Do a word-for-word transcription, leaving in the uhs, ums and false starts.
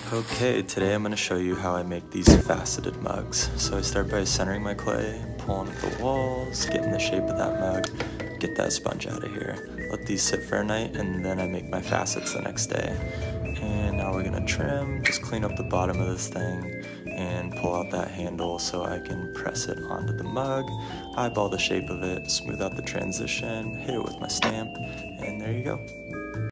Okay, today I'm going to show you how I make these faceted mugs. So I start by centering my clay, pulling up the walls, getting the shape of that mug, get that sponge out of here. Let these sit for a night, and then I make my facets the next day. And now we're going to trim, just clean up the bottom of this thing, and pull out that handle so I can press it onto the mug, eyeball the shape of it, smooth out the transition, hit it with my stamp, and there you go.